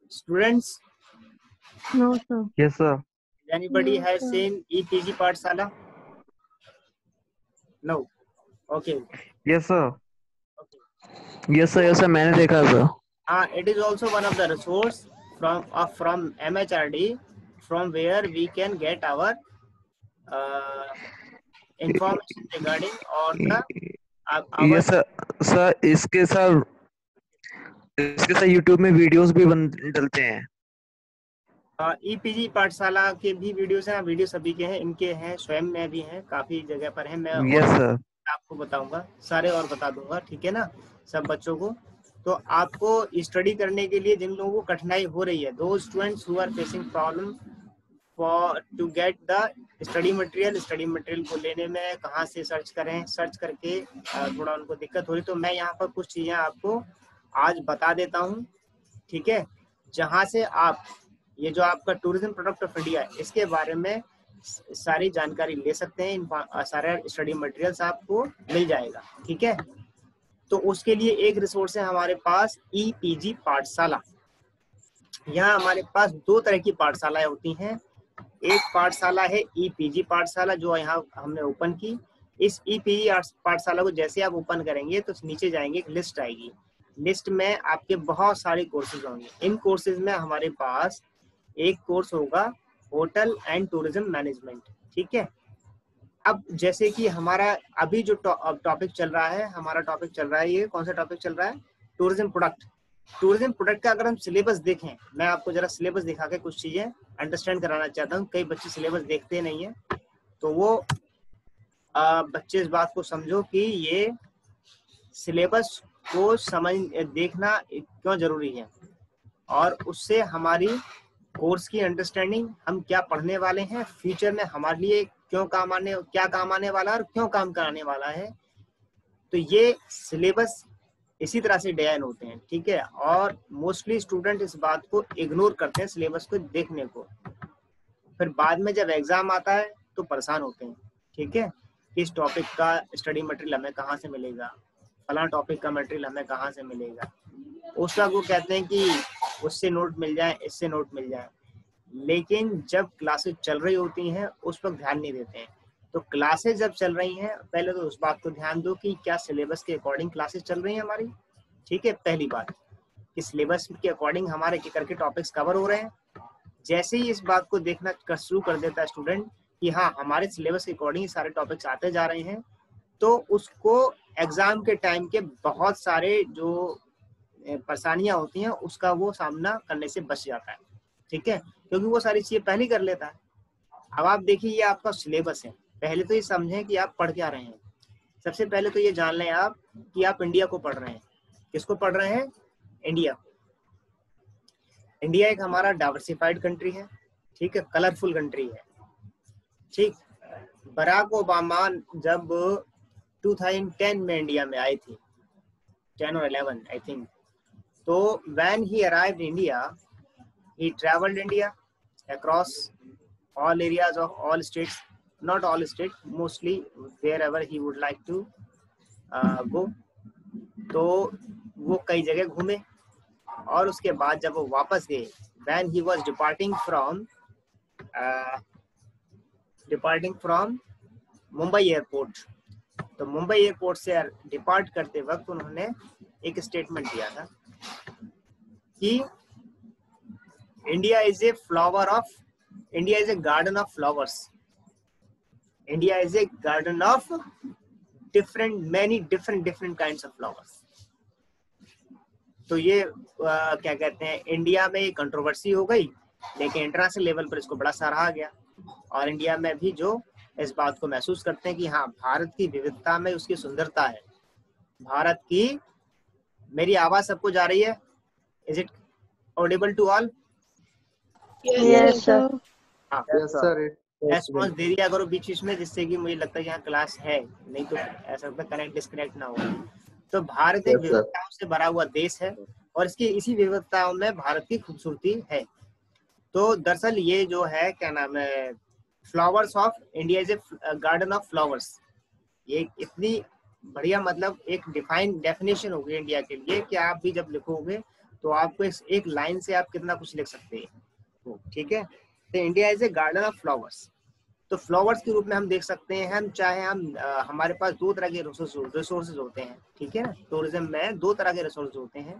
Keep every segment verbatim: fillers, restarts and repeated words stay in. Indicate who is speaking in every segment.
Speaker 1: Students?
Speaker 2: No, sir.
Speaker 3: Yes, sir.
Speaker 1: Anybody
Speaker 2: No,
Speaker 1: has
Speaker 2: sir.
Speaker 1: seen E P G Pathshala? No. Okay.
Speaker 3: Yes, sir.
Speaker 1: Okay.
Speaker 3: Yes, sir. Yes, sir. मैंने देखा sir.
Speaker 1: Uh, it is also one of the resource from uh, from M H R D, from where we can get our uh, information regarding or the uh, our
Speaker 3: Yes, sir. Sir, इसके साथ इसके साथ YouTube में videos भी बन डलते हैं.
Speaker 1: E P G पाठशाला के भी वीडियोस हैं. वीडियो सभी के हैं, इनके हैं, स्वयं में भी हैं, काफी जगह पर हैं. मैं
Speaker 3: Yes,
Speaker 1: और
Speaker 3: sir.
Speaker 1: आपको बताऊंगा, सारे और बता दूंगा, ठीक है ना, सब बच्चों को. तो आपको स्टडी करने के लिए जिन लोगों को कठिनाई हो रही है, दो students who are facing problem for to get the study material, study material को लेने में कहाँ से सर्च करें, सर्च करके थोड़ा उनको दिक्कत हो रही, तो मैं यहाँ पर कुछ चीजें आपको आज बता देता हूँ, ठीक है, जहाँ से आप ये जो आपका टूरिज्म प्रोडक्ट ऑफ इंडिया है, इसके बारे में सारी जानकारी ले सकते हैं. सारे स्टडी मटेरियल्स आपको मिल जाएगा, ठीक है. तो उसके लिए एक रिसोर्स है हमारे पास, ई पी जी पाठशाला. यहाँ हमारे पास दो तरह की पाठशालाएं होती हैं. एक पाठशाला है ई पी जी पाठशाला, जो यहाँ हमने ओपन की. इस ई पी जी पाठशाला को जैसे आप ओपन करेंगे तो नीचे जाएंगे, एक लिस्ट आएगी. लिस्ट में आपके बहुत सारे कोर्सेज होंगे. इन कोर्सेज में हमारे पास एक कोर्स होगा होटल एंड टूरिज्म मैनेजमेंट, ठीक है. अब जैसे कि हमारा अभी जो टॉपिक चल रहा है, हमारा टॉपिक चल रहा है, ये कौन सा टॉपिक चल रहा है, टूरिज्म प्रोडक्ट. टूरिज्म प्रोडक्ट का अगर हम सिलेबस देखें, मैं आपको जरा सिलेबस दिखा के कुछ चीजें अंडरस्टैंड कराना चाहता हूँ. कई बच्चे सिलेबस देखते नहीं है, तो वो आ, बच्चे इस बात को समझो कि ये सिलेबस को समझ देखना क्यों जरूरी है, और उससे हमारी कोर्स की अंडरस्टैंडिंग, हम क्या पढ़ने वाले हैं, फ्यूचर में हमारे लिए क्यों काम आने क्या काम आने वाला है और क्यों काम कराने वाला है. तो ये सिलेबस इसी तरह से डिजाइन होते हैं, ठीक है. और मोस्टली स्टूडेंट इस बात को इग्नोर करते हैं, सिलेबस को देखने को. फिर बाद में जब एग्जाम आता है तो परेशान होते हैं, ठीक है. इस टॉपिक का स्टडी मटेरियल हमें कहाँ से मिलेगा, फला टॉपिक का मटेरियल हमें कहाँ से मिलेगा. उस वक्त वो कहते हैं कि उससे नोट मिल जाए, इससे नोट मिल जाए, लेकिन जब क्लासेस चल रही होती हैं उस वक्त ध्यान नहीं देते हैं. तो क्लासेस जब चल रही हैं, पहले तो उस बात को ध्यान दो कि क्या सिलेबस के अकॉर्डिंग क्लासेस चल रही हैं हमारी, ठीक है. पहली बात कि सिलेबस के अकॉर्डिंग हमारे के करके टॉपिक्स कवर हो रहे हैं. जैसे ही इस बात को देखना शुरू कर देता है स्टूडेंट कि हाँ हमारे सिलेबस के अकॉर्डिंग सारे टॉपिक्स आते जा रहे हैं, तो उसको एग्जाम के टाइम के बहुत सारे जो परेशानियां होती हैं उसका वो सामना करने से बच जाता है, ठीक है, क्योंकि वो सारी चीजें पहले कर लेता है. अब आप देखिए, ये आपका सिलेबस है. पहले तो ये समझें कि आप पढ़ क्या रहे हैं. सबसे पहले तो ये जान लें आप कि आप इंडिया को पढ़ रहे हैं. किसको पढ़ रहे हैं? इंडिया. इंडिया एक हमारा डाइवर्सिफाइड कंट्री है, ठीक है, कलरफुल कंट्री है, ठीक. बराक ओबामा जब टू थाउजेंड टेन में इंडिया में आई थी, टेन और इलेवन आई थिंक, तो when he arrived India, he traveled India across all areas of all states, not all states, mostly wherever he would like to uh, go. तो वो कई जगह घूमे, और उसके बाद जब वो वापस गए, when he was departing from uh, departing from Mumbai airport, तो मुंबई एयरपोर्ट से डिपार्ट करते वक्त उन्होंने एक स्टेटमेंट दिया था कि India is a flower of, India is a garden of flowers. India is a garden of different, many different, different kinds of flowers. तो ये आ, क्या कहते हैं, इंडिया में कंट्रोवर्सी हो गई, लेकिन इंटरनेशनल लेवल पर इसको बड़ा सराहा गया. और इंडिया में भी जो इस बात को महसूस करते हैं कि हाँ भारत की विविधता में उसकी सुंदरता है. भारत की, मेरी आवाज सबको जा रही है? Is it audible to all?
Speaker 2: Yes, sir.
Speaker 1: हाँ,
Speaker 4: Yes, sir.
Speaker 1: रेस्पॉन्स दे दिया करो बीच बीच में, जिससे कि मुझे लगता है यहाँ क्लास है, नहीं तो ऐसा लगता है कनेक्ट डिस्कनेक्ट ना हो. तो भारत एक
Speaker 4: Yes, sir.
Speaker 1: विविधताओं से भरा हुआ देश है, और इसकी इसी विविधताओं में भारत की खूबसूरती है. तो दरअसल ये जो है, क्या नाम है, flowers of India is a garden of flowers. ये इतनी बढ़िया, मतलब एक डिफाइन डेफिनेशन होगी इंडिया के लिए कि आप भी जब लिखोगे तो आपको इस एक लाइन से आप कितना कुछ लिख सकते हैं, ठीक है। तो India is a garden of flowers. तो फ्लावर्स के रूप में हम देख सकते हैं, हम चाहे हम आ, हमारे पास दो तरह के रिसोर्सेज होते हैं, ठीक है ना। टूरिज्म में दो तरह के रिसोर्स होते हैं,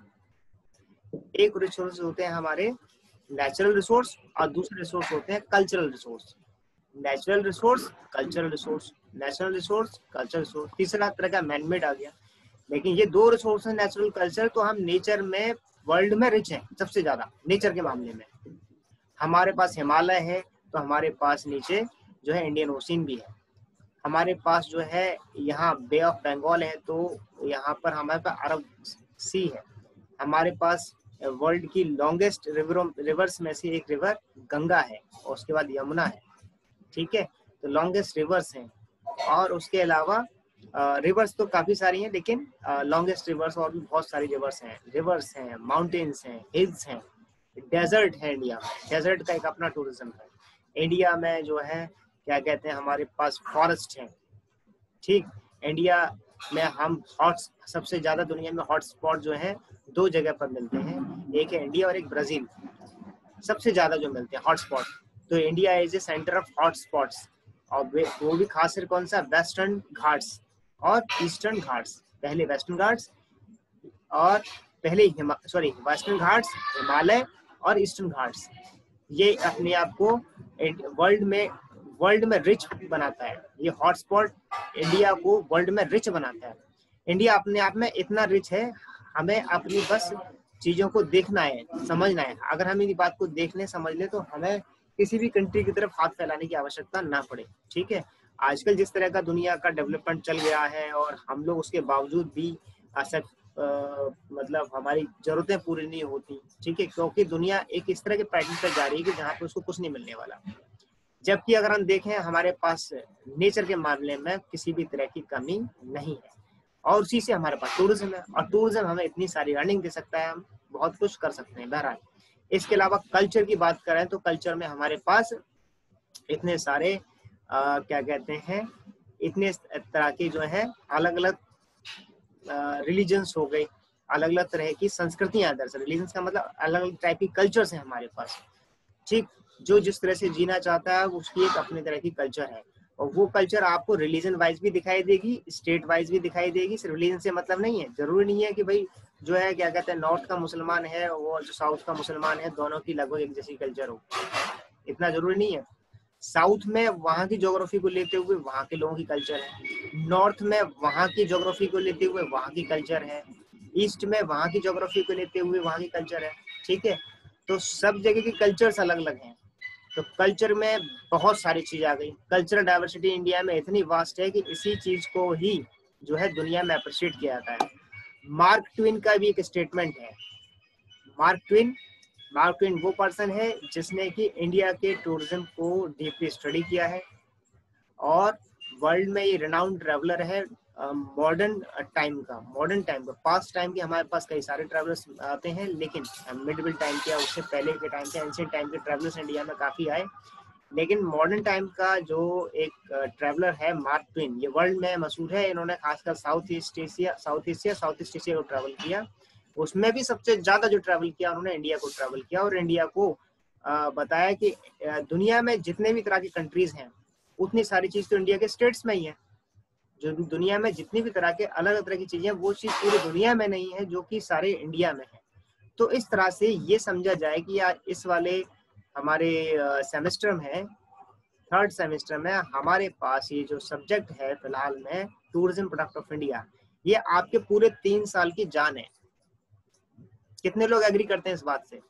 Speaker 1: एक रिसोर्स होते हैं हमारे नेचुरल रिसोर्स और दूसरे रिसोर्स होते हैं cultural resource. Natural resource, cultural resource, natural resource, cultural resource, तीसरा तरह का मैनमेड आ गया। लेकिन ये दो रिसोर्स है नेचुरल कल्चर, तो हम नेचर में वर्ल्ड में रिच हैं सबसे ज्यादा नेचर के मामले में। हमारे पास हिमालय है, तो हमारे पास नीचे जो है इंडियन ओशन भी है। हमारे पास जो है यहाँ बे ऑफ बंगाल है, तो यहाँ पर हमारे पास अरब सी है। हमारे पास वर्ल्ड की लॉन्गेस्ट रिवर रिवर्स में से एक रिवर गंगा है, और उसके बाद यमुना है, ठीक है। तो लॉन्गेस्ट रिवर्स हैं, और उसके अलावा रिवर्स तो काफी सारी हैं, लेकिन लॉन्गेस्ट रिवर्स और भी बहुत सारी रिवर्स हैं, रिवर्स हैं, माउंटेन्स हैं, हिल्स हैं, डेजर्ट है। इंडिया में डेजर्ट का एक अपना टूरिज्म है। इंडिया में जो है क्या कहते हैं, हमारे पास फॉरेस्ट है, ठीक। इंडिया में हम हॉट सबसे ज्यादा दुनिया में हॉट स्पॉट जो है दो जगह पर मिलते हैं, एक है इंडिया और एक ब्राजील, सबसे ज्यादा जो मिलते हैं हॉट स्पॉट। तो India is a centre of hot spots, और वो भी खास कर कौन सा, वेस्टर्न घाट्स और ईस्टर्न घाट्स। पहले वेस्टर्न घाट्स और पहले सॉरी वेस्टर्न घाट्स, हिमालय और ईस्टर्न घाट्स। ये अपने आप को वर्ल्ड में वर्ल्ड में रिच बनाता है। ये हॉटस्पॉट इंडिया को वर्ल्ड में रिच बनाता है। इंडिया अपने आप में इतना रिच है, हमें अपनी बस चीजों को देखना है, समझना है। अगर हम इन बात को देख लें, समझ लें, तो हमें किसी भी कंट्री की तरफ हाथ फैलाने की आवश्यकता ना पड़े, ठीक है। आजकल जिस तरह का दुनिया का डेवलपमेंट चल गया है, और हम लोग उसके बावजूद भी ऐसा मतलब हमारी जरूरतें पूरी नहीं होती, ठीक है, क्योंकि दुनिया एक इस तरह के पैटर्न पर जा रही है कि जहाँ पे उसको कुछ नहीं मिलने वाला। जबकि अगर हम देखें, हमारे पास नेचर के मामले में किसी भी तरह की कमी नहीं है, और उसी से हमारे पास टूरिज्म है, और टूरिज्म हमें इतनी सारी अर्निंग दे सकता है, हम बहुत कुछ कर सकते हैं। बहरहाल इसके अलावा कल्चर की बात करें, तो कल्चर में हमारे पास इतने सारे आ, क्या कहते हैं, इतने तरह के जो है अलग अलग रिलीजन्स हो गए, अलग अलग तरह की संस्कृतियां। दरअसल रिलीजन्स का मतलब अलग अलग टाइप की कल्चर्स हैं हमारे पास, ठीक। जो जिस तरह से जीना चाहता है उसकी एक अपने तरह की कल्चर है, और वो कल्चर आपको रिलीजन वाइज भी दिखाई देगी, स्टेट वाइज भी दिखाई देगी। सिर्फ रिलीजन से मतलब नहीं है, जरूरी नहीं है कि भाई जो है क्या कहते हैं नॉर्थ का मुसलमान है और जो साउथ का मुसलमान है दोनों की लगभग एक जैसी कल्चर हो, इतना जरूरी नहीं है। साउथ में वहाँ की ज्योग्राफी को लेते हुए वहाँ के लोगों की कल्चर है, नॉर्थ में वहाँ की ज्योग्राफी को लेते हुए वहाँ की कल्चर है, ईस्ट में वहाँ की ज्योग्राफी को लेते हुए वहाँ की कल्चर है, ठीक है। तो सब जगह की कल्चर्स अलग अलग हैं। तो कल्चर में बहुत सारी चीज आ गई। कल्चरल डाइवर्सिटी इंडिया में इतनी वास्ट है कि इसी चीज को ही जो है दुनिया में अप्रिशिएट किया जाता है। मार्क ट्वेन का भी एक स्टेटमेंट है। मार्क ट्वेन मार्क ट्वेन वो पर्सन है जिसने कि इंडिया के टूरिज्म को डीपली स्टडी किया है, और वर्ल्ड में ये रिनाउंड ट्रैवलर है मॉडर्न टाइम का मॉडर्न टाइम का पास्ट टाइम के हमारे पास कई सारे ट्रैवलर्स आते हैं, लेकिन मिडिवल टाइम के उससे पहले के टाइम के एंशिएंट टाइम के ट्रैवलर्स इंडिया में काफी आए। लेकिन मॉडर्न टाइम का जो एक ट्रैवलर है मार्क ट्वेन, ये वर्ल्ड में मशहूर है। इन्होंने खासकर south east Asia south Asia south east Asia को ट्रैवल किया। उसमें भी सबसे ज्यादा जो ट्रैवल किया उन्होंने इंडिया को ट्रैवल किया, और इंडिया को आ, बताया कि दुनिया में जितने भी तरह की कंट्रीज हैं उतनी सारी चीज तो इंडिया के स्टेट्स में ही है। जो दुनिया में जितनी भी तरह के अलग अलग तरह की चीजें वो चीज पूरी दुनिया में नहीं है जो कि सारे इंडिया में है। तो इस तरह से ये समझा जाए कि यार इस वाले हमारे सेमेस्टर में थर्ड सेमेस्टर में हमारे पास ये जो सब्जेक्ट है फिलहाल में टूरिज्म प्रोडक्ट ऑफ इंडिया, ये आपके पूरे तीन साल की जान है। कितने लोग एग्री करते हैं इस बात से?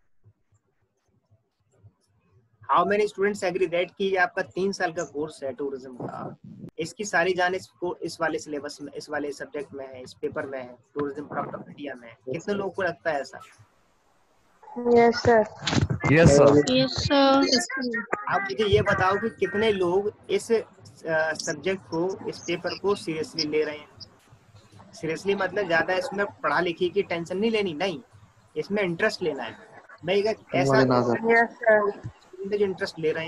Speaker 1: How many students agree that कि आपका तीन साल का कोर्स है टूरिज्म का, इसकी सारी जान इसको इस वाले सिलेबस में इस वाले सब्जेक्ट में है, इस पेपर में है, टूरिज्म प्रोडक्ट ऑफ इंडिया में? कितने लोगों को लगता है ऐसा?
Speaker 2: Yes sir.
Speaker 3: Yes sir.
Speaker 2: Yes sir.
Speaker 1: आप मुझे ये बताओ कि कितने लोग इस सब्जेक्ट को इस पेपर को सीरियसली ले रहे हैं। सीरियसली मतलब ज्यादा इसमें पढ़ा लिखी की टेंशन नहीं लेनी, नहीं, इसमें इंटरेस्ट लेना है। मैं ऐसा जो इंटरेस्ट ले रहे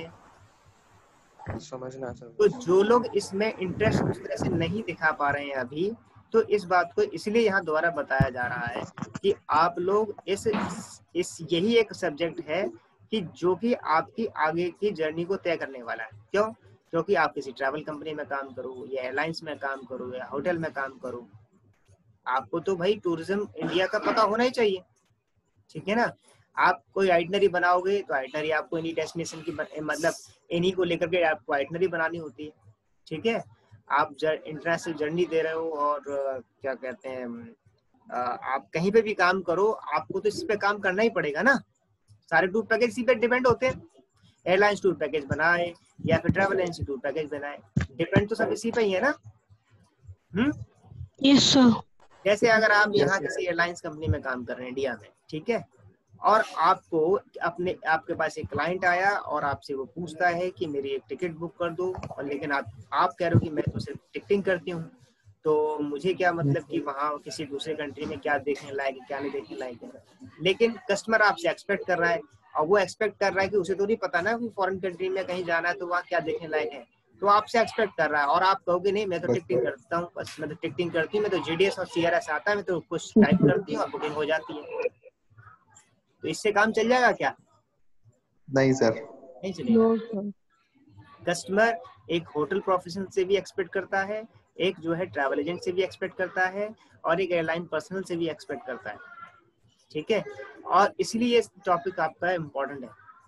Speaker 1: हैं,
Speaker 4: समझना सर।
Speaker 1: तो जो लोग इसमें इंटरेस्ट उस तरह से नहीं दिखा पा रहे हैं अभी, तो इस बात को इसलिए यहाँ दोबारा बताया जा रहा है कि आप लोग इस इस यही एक सब्जेक्ट है कि जो कि आपकी आगे की जर्नी को तय करने वाला है। क्यों? क्योंकि आप किसी ट्रैवल कंपनी में काम करो या एयरलाइंस में काम करो या होटल में काम करो, आपको तो भाई टूरिज्म इंडिया का पता होना ही चाहिए, ठीक है ना। आप कोई आइटनरी बनाओगे तो आइटनरी आपको इन्हीं डेस्टिनेशन की मतलब इन्हीं को लेकर के आपको आइटनरी बनानी होती है, ठीक है। आप इंटरनेशनल जर्नी दे रहे हो और क्या कहते हैं आप कहीं पे भी काम करो, आपको तो इस पे काम करना ही पड़ेगा ना। सारे टूर पैकेज इसी पे डिपेंड होते हैं। एयरलाइंस टूर पैकेज बनाए या फिर ट्रैवल एजेंसी टूर पैकेज बनाए, डिपेंड तो सब इसी पे ही है ना। Hmm
Speaker 2: yes sir.
Speaker 1: जैसे अगर आप यहाँ किसी एयरलाइंस कंपनी में काम कर रहे हैं इंडिया में, ठीक है, और आपको अपने आपके पास एक क्लाइंट आया और आपसे वो पूछता है कि मेरी एक टिकट बुक कर दो, और लेकिन आप आप कह रहे हो कि मैं तो सिर्फ टिकटिंग करती हूँ, तो मुझे क्या मतलब कि वहाँ किसी दूसरे कंट्री में क्या देखने लायक है क्या नहीं देखने लायक है। लेकिन कस्टमर आपसे एक्सपेक्ट कर रहा है, और वो एक्सपेक्ट कर रहा है कि उसे तो नहीं पता ना कि फॉरेन कंट्री में कहीं जाना है तो वहाँ क्या देखने लायक है, तो आपसे एक्सपेक्ट कर रहा है। और आप कहोगे नहीं मैं तो टिकटिंग करता हूँ, बस मैं तो टिकटिंग करती हूँ, मैं तो जीडीएस और सीआरएस आता है, मैं तो कुछ टाइप करती हूँ और बुकिंग हो जाती है, तो इससे काम चल जाएगा क्या?
Speaker 4: नहीं सर,
Speaker 1: नहीं चलेगा। कस्टमर एक होटल प्रोफेशनल से भी एक्सपेक्ट करता है, एक जो है ट्रैवल एजेंट से भी एक्सपेक्ट करता है, और एक एयरलाइन पर्सनल से भी एक्सपेक्ट करता है, ठीक है। और इसलिए ये टॉपिक आपका इम्पोर्टेंट है,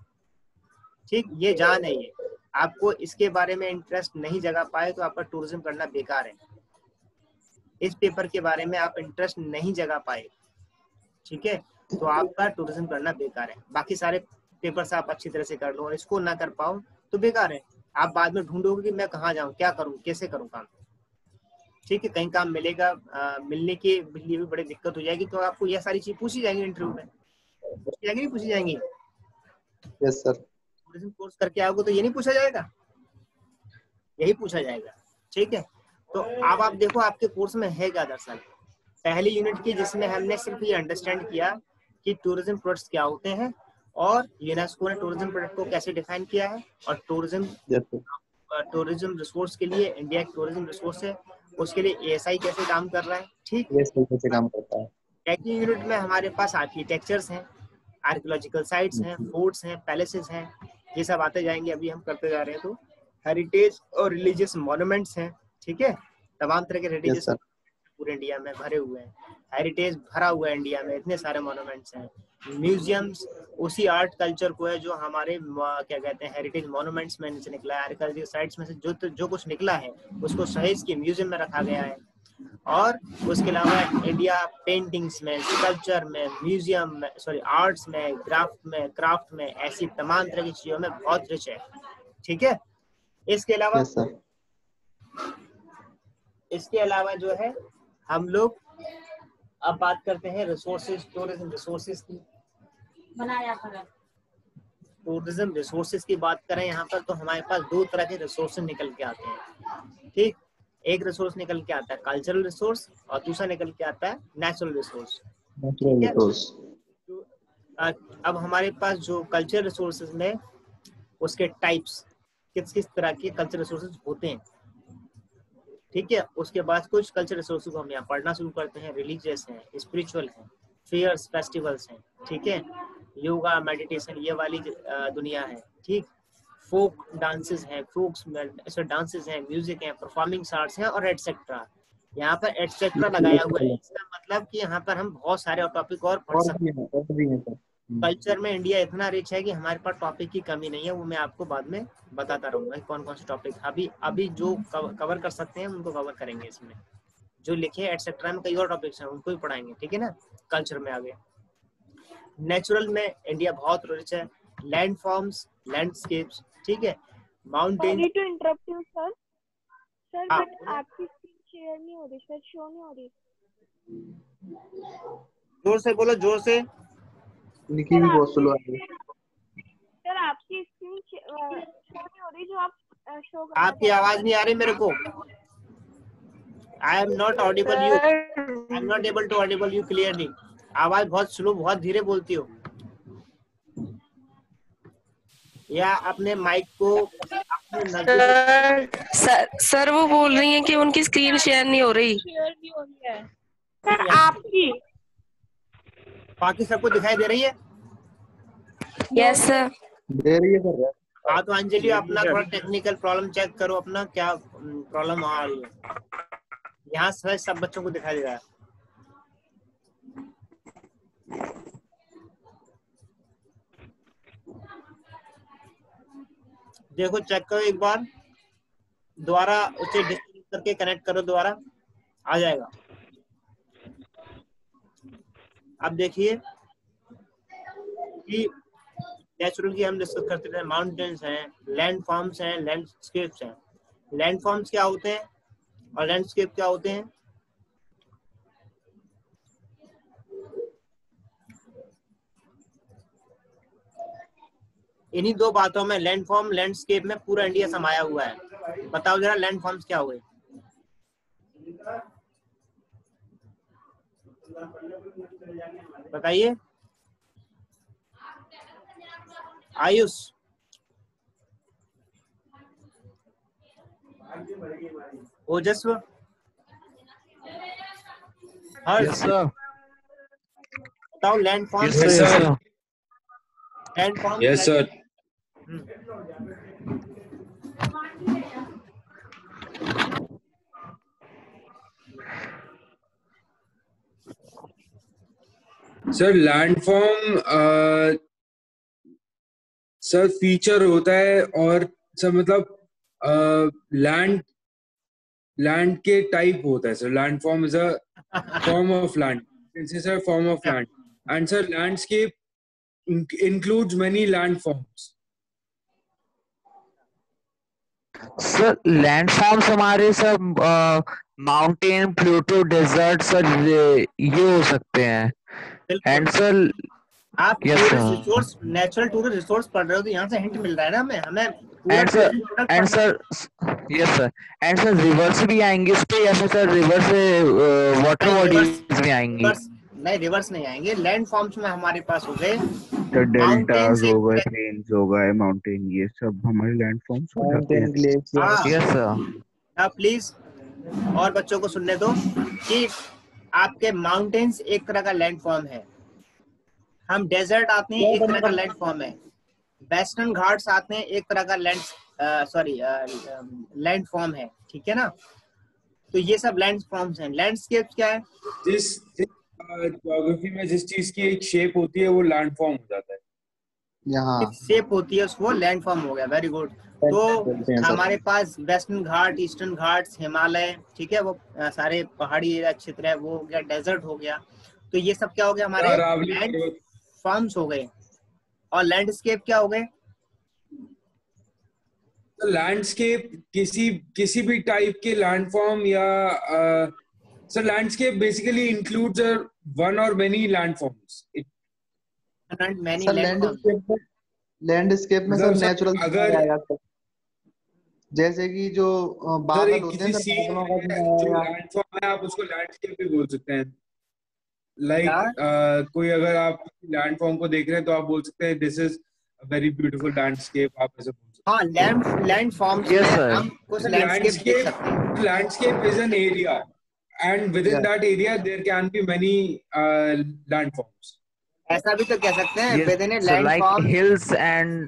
Speaker 1: ठीक। ये जान है, ये आपको इसके बारे में इंटरेस्ट नहीं जगा पाए तो आपका टूरिज्म करना बेकार है। इस पेपर के बारे में आप इंटरेस्ट नहीं जगा पाए, ठीक है, तो आपका टूरिज्म करना बेकार है। बाकी सारे पेपर्स आप अच्छी तरह से कर लो और इसको ना कर पाओ तो बेकार है। आप बाद में ढूंढोगे कि मैं कहाँ जाऊँ, क्या करूँ, कैसे करूँ काम, ठीक है। कहीं काम मिलेगा, आ, मिलने के लिए भी बड़ी दिक्कत हो जाएगी, तो आपको यह सारी चीज पूछी जाएंगी इंटरव्यू में, पूछी जाएंगी पूछी जाएंगी
Speaker 4: यस सर।
Speaker 1: टूरिज्म कोर्स करके आओगे तो ये नहीं पूछा जाएगा, यही पूछा जाएगा, ठीक है। तो अब आप देखो आपके कोर्स में है क्या दरअसल। पहली यूनिट की जिसमें हमने सिर्फ ये अंडरस्टैंड किया कि टूरिज्म प्रोडक्ट्स क्या होते हैं, और यूनेस्को ने टूरिज्म प्रोडक्ट को कैसे डिफाइन किया है, और टूरिज्म टूरिज्म रिसोर्स के लिए इंडिया की टूरिज्म रिसोर्स है, उसके लिए एएसआई कैसे काम कर रहा है, ठीक।
Speaker 4: कैसे काम करता है।
Speaker 1: सेकंड यूनिट में हमारे पास आर्किटेक्चर्स हैं, आर्कियोलॉजिकल साइट्स हैं, फोर्ट्स हैं, पैलेसेस हैं, ये सब आते जाएंगे, अभी हम करते जा रहे हैं। तो हेरिटेज और रिलीजियस मॉन्यूमेंट्स हैं, ठीक है, तमाम तरह के हेरिटेज पूरे इंडिया में भरे हुए हैं, हेरिटेज भरा हुआ है इंडिया में, इतने सारे मॉन्यूमेंट्स हैं। म्यूजियम्स उसी आर्ट कल्चर को है जो हमारे क्या कहते हैं हेरिटेज मॉन्यूमेंट्स में से निकला है, आर्कियोलॉजिकल साइट्स में से जो जो कुछ निकला है उसको सहेज के म्यूजियम में रखा गया है। और उसके अलावा इंडिया पेंटिंग्स में, स्कल्पचर में, म्यूजियम में, सॉरी आर्ट्स में, क्राफ्ट में क्राफ्ट में ऐसी तमाम तरह की चीजों में बहुत रिच है, ठीक है। इसके अलावा yes, इसके अलावा जो है हम लोग अब बात करते हैं रिसोर्सेज, टूरिज्म रिसोर्सेज की। बनाया टूरिज्म रिसोर्सेज की बात करें यहाँ पर तो हमारे पास दो तरह के रिसोर्सेज निकल के आते हैं, ठीक। एक रिसोर्स निकल के आता है कल्चरल रिसोर्स और दूसरा निकल के आता है नेचुरल रिसोर्स। अब हमारे पास जो कल्चरल रिसोर्सेज में उसके टाइप्स किस किस तरह के कल्चरल रिसोर्सेज होते हैं, ठीक है। उसके बाद कुछ कल्चरल रिसोर्सेज को हम यहाँ पढ़ना शुरू करते हैं। रिलीजियस हैं, स्पिरिचुअल हैं, फेयर्स फेस्टिवल्स हैं, ठीक है, योगा मेडिटेशन ये वाली दुनिया है, ठीक। फोक डांसेस हैं, फोक्स ऐसे डांसेस हैं, म्यूजिक है, परफॉर्मिंग आर्ट्स हैं और एटसेट्रा। यहाँ पर एटसेट्रा लगाया हुआ है, इसका मतलब कि यहाँ पर हम बहुत सारे टॉपिक और पढ़ सकते हैं। कल्चर में इंडिया इतना रिच है कि हमारे पास टॉपिक की कमी नहीं है, वो मैं आपको बाद में बताता रहूंगा कौन कौन से टॉपिक अभी अभी जो कवर कर सकते हैं उनको कवर करेंगे। इसमें जो लिखे एटसेट्रा में कई और टॉपिक्स हैं उनको भी पढ़ाएंगे, ठीक है ना। कल्चर में आगे नेचुरल में इंडिया बहुत रिच है, लैंड फॉर्म्स, लैंडस्केप्स, ठीक है, mountain.
Speaker 2: Sorry to interrupt you sir sir but आपकी स्क्रीन शेयर नहीं हो रही सर, शो नहीं हो रही।
Speaker 1: जोर से बोलो, जोर से।
Speaker 4: निकी भी बहुत स्लो आ रही है
Speaker 2: सर, आपकी स्क्रीन शो नहीं हो रही जो आप शो कर।
Speaker 1: आपकी आवाज नहीं आ रही मेरे को। I am not audible you, I am not able to audible you clearly. आवाज बहुत स्लो, बहुत धीरे बोलती हो, या अपने माइक को
Speaker 5: सर, सर सर वो बोल रही हैं कि उनकी स्क्रीन शेयर नहीं हो रही।
Speaker 2: शेयर नहीं हो रही है सर आपकी।
Speaker 1: बाकी सबको दिखाई दे रही है?
Speaker 5: Yes sir.
Speaker 4: दे रही है सर।
Speaker 1: हाँ तो अंजलि अपना थोड़ा टेक्निकल प्रॉब्लम चेक करो, अपना क्या प्रॉब्लम आ रही है। यहाँ से सब बच्चों को दिखाई दे रहा है। देखो चेक करो एक बार, दोबारा उसे डिस्कनेक्ट करके कनेक्ट करो, दोबारा आ जाएगा। अब देखिए कि नेचुरल की हम डिस्कस करते थे, माउंटेन्स हैं, लैंड फॉर्म्स हैं, लैंडस्केप्स हैं। लैंड फॉर्म्स क्या होते हैं और लैंडस्केप क्या होते हैं? इन्हीं दो बातों में, लैंड फॉर्म लैंडस्केप में पूरा इंडिया समाया हुआ है। बताओ जरा लैंड फॉर्म्स क्या हुए? बताइए आयुष। Ojasv, Harsh,
Speaker 3: yes sir.
Speaker 1: बताओ land form.
Speaker 3: Yes sir.
Speaker 1: Land form
Speaker 6: yes sir. Sir landform sir feature होता है, और सर मतलब लैंड लैंड के टाइप होता है sir. Landform is a form of land, it's a form of land, and sir landscape includes many landforms.
Speaker 3: Sir landforms हमारे सब mountain, Pluto, desert sir ये हो सकते हैं। एंड सर
Speaker 1: आप
Speaker 3: Yes,
Speaker 1: tourist
Speaker 3: sir.
Speaker 1: Resource, natural tourist resource पढ़ रहे हो तो यहाँ से हिंट मिल रहा है ना हमें हमें पूरा
Speaker 3: and sir
Speaker 1: tourism product
Speaker 3: and
Speaker 1: पढ़ना है।
Speaker 3: Sir yes sir and sir rivers भी आएंगे इस पे, या फिर सर रिवर से वाटर
Speaker 1: नहीं,
Speaker 3: बॉडीज
Speaker 1: रिवर्स
Speaker 3: भी आएंगी?
Speaker 1: रिवर्स नहीं, रिवर्स नहीं आएंगे। लैंड फॉर्म्स में हमारे पास हो गए
Speaker 7: सर डेल्टाज
Speaker 1: माउंटेन्स,
Speaker 7: हो गए, प्लेन्स हो गए, माउंटेन, ये सब हमारे लैंड फॉर्म्स हो जाते
Speaker 4: माउंटेन,
Speaker 7: हैं।
Speaker 4: ग्लेशियर।
Speaker 1: हाँ
Speaker 3: यस सर।
Speaker 1: अब प्लीज और बच्चों को सुनने दो कि आपके माउंटेन्स एक तरह का लैंड फॉर्म है, हम डेजर्ट आते हैं एक तरह का लैंड फॉर्म है, वेस्टर्न घाट्स आते हैं एक तरह का लैंड सॉरी लैंड फॉर्म है, ठीक है ना। तो ये सब लैंड फॉर्म्स हैं। लैंडस्केप क्या है?
Speaker 6: जिस ज्योग्राफी में जिस चीज की एक शेप होती है वो लैंडफॉर्म हो जाता है।
Speaker 4: यहाँ
Speaker 1: शेप होती है उसको लैंड फॉर्म हो गया। Very good. तो हमारे पास वेस्टर्न घाट, ईस्टर्न घाट्स, हिमालय, ठीक है, वो आ, सारे पहाड़ी क्षेत्र है, वो हो गया, डेजर्ट हो गया। तो ये सब क्या हो गया? हमारे
Speaker 6: अरावली
Speaker 1: लैंड
Speaker 6: पर्वत।
Speaker 1: फॉर्म्स हो गए। और लैंडस्केप क्या हो गए?
Speaker 6: लैंडस्केप किसी किसी भी टाइप के लैंडफॉर्म या sir landscape basically includes one और many landforms.
Speaker 1: Many
Speaker 4: sir
Speaker 1: land forms.
Speaker 4: Landscape में लैंडस्केप में सर
Speaker 6: मतलब सर
Speaker 4: नेचुरल
Speaker 6: अगर
Speaker 4: आएगा सर, जैसे कि जो अ,
Speaker 6: सर
Speaker 4: बादल
Speaker 6: एक
Speaker 4: होते
Speaker 6: किसी
Speaker 4: हैं सर,
Speaker 6: सीन
Speaker 4: बादलों का
Speaker 6: में
Speaker 4: जो
Speaker 6: जो
Speaker 4: आएगा।
Speaker 6: लैंडफॉर्म है आप उसको लैंडस्केप भी बोल सकते हैं। लाइक
Speaker 1: क्या?
Speaker 6: like, uh, कोई अगर आप लैंडफॉर्म को देख रहे हैं तो आप बोल सकते हैं this is a very beautiful landscape, आप ऐसे बोल सकते हैं।
Speaker 1: हाँ, लैंड लैंड फॉर्म्स
Speaker 3: Yes,
Speaker 1: में
Speaker 3: sir.
Speaker 1: हम कुछ लैंडस्केप देख सकते हैं।
Speaker 6: Landscape is an area and within
Speaker 4: Yeah.
Speaker 6: that area there can be many uh, landforms.
Speaker 1: ऐसा भी तो कह सकते हैं
Speaker 3: Yes,
Speaker 1: within a
Speaker 3: so
Speaker 1: land
Speaker 3: like
Speaker 1: form.
Speaker 3: hills and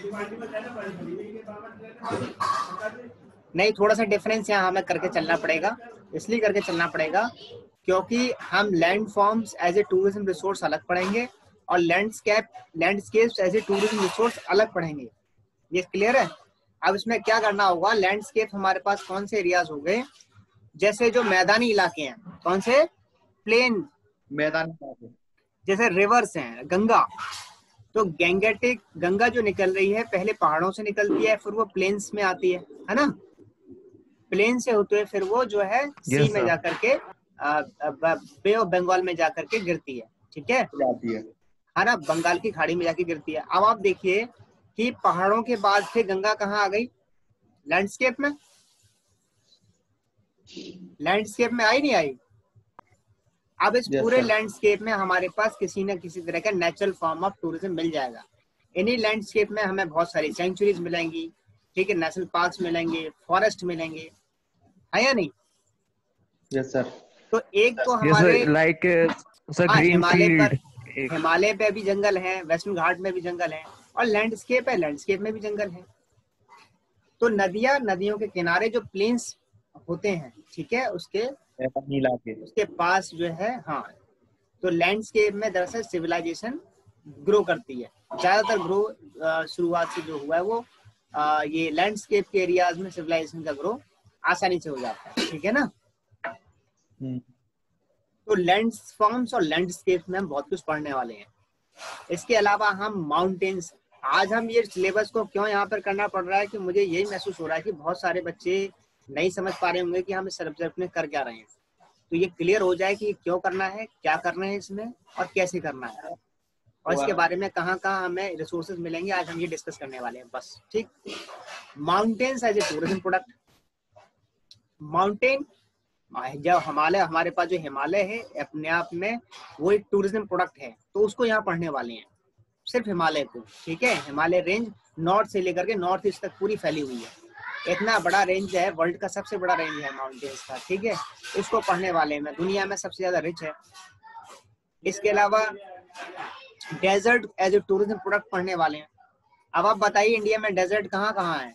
Speaker 1: नहीं, थोड़ा सा डिफरेंस यहाँ हमें करके चलना पड़ेगा, इसलिए करके चलना पड़ेगा क्योंकि हम land forms as a tourism resource अलग पढ़ेंगे और landscape landscapes as a tourism resource अलग पढ़ेंगे। ये क्लियर है? अब इसमें क्या करना होगा, लैंडस्केप हमारे पास कौन से एरियाज हो गए? जैसे जो मैदानी इलाके हैं, कौन से? प्लेन,
Speaker 4: मैदान।
Speaker 1: जैसे रिवर्स हैं, गंगा, तो गैंगेटिक गंगा जो निकल रही है पहले पहाड़ों से निकलती है, फिर वो प्लेन्स में आती है है ना, प्लेन से होते हुए फिर वो जो है सी
Speaker 3: Yes,
Speaker 1: में
Speaker 3: sir.
Speaker 1: जाकर के बे ऑफ बंगाल में जाकर के गिरती है, ठीक है
Speaker 4: जाती है।
Speaker 1: है ना, बंगाल की खाड़ी में जाके गिरती है। अब आप देखिए कि पहाड़ों के बाद फिर गंगा कहाँ आ गई? लैंडस्केप में। लैंडस्केप में आई नहीं आई? अब इस
Speaker 4: Yes,
Speaker 1: पूरे
Speaker 4: sir.
Speaker 1: लैंडस्केप में हमारे पास किसी न किसी तरह का नेचुरल फॉर्म ऑफ टूरिज्म मिल जाएगा। इन्हीं लैंडस्केप में हमें बहुत सारी सेंचुरीज मिलेंगी, ठीक है, नेशनल पार्क्स मिलेंगे, फॉरेस्ट मिलेंगे, है या नहीं?
Speaker 4: Yes sir.
Speaker 1: तो एक तो
Speaker 3: Yes,
Speaker 1: हमारे
Speaker 3: sir, like uh, sir,
Speaker 1: हाँ,
Speaker 3: green
Speaker 1: हिमालय पर
Speaker 3: field. एक
Speaker 1: हिमालय पे भी जंगल है, वेस्टर्न घाट में भी जंगल है, और लैंडस्केप है, लैंडस्केप में भी जंगल है। तो नदियां, नदियों के किनारे जो प्लेन्स होते हैं, ठीक है, उसके उसके पास जो है, हाँ, तो लैंडस्केप में दरअसल सिविलाइजेशन ग्रो करती है। ज्यादातर ग्रो शुरुआत से जो हुआ है वो आ, ये लैंडस्केप के एरियाज में सिविलाइजेशन का ग्रो आसानी से हो जाता है, ठीक है ना। तो लैंडफॉर्म्स और लैंडस्केप में हम बहुत कुछ पढ़ने वाले हैं। इसके अलावा हम माउंटेन्स, आज हम ये सिलेबस को क्यों यहाँ पर करना पड़ रहा है कि मुझे यही महसूस हो रहा है कि बहुत सारे बच्चे नहीं समझ पा रहे होंगे कि हम इस सब्जेक्ट में कर क्या रहे हैं। तो ये क्लियर हो जाए कि क्यों करना है, क्या करना है इसमें, और कैसे करना है, और इसके बारे में कहाँ कहाँ हमें रिसोर्सेज मिलेंगे, आज हम ये डिस्कस करने वाले हैं बस। ठीक, mountains as a tourism product. Mountain, जब हिमालय, हमारे पास जो हिमालय है अपने आप में वो एक टूरिज्म प्रोडक्ट है, तो उसको यहाँ पढ़ने वाले हैं, सिर्फ हिमालय को। ठीक है, हिमालय रेंज नॉर्थ से लेकर के नॉर्थ ईस्ट तक पूरी फैली हुई है। इतना बड़ा रेंज है, वर्ल्ड का सबसे बड़ा रेंज है माउंटेन्स का। ठीक है, इसको पढ़ने वाले हैं, दुनिया में सबसे ज्यादा रिच है। इसके अलावा desert as a tourism product पढ़ने वाले हैं। अब आप बताइए इंडिया में डेजर्ट कहाँ कहाँ है,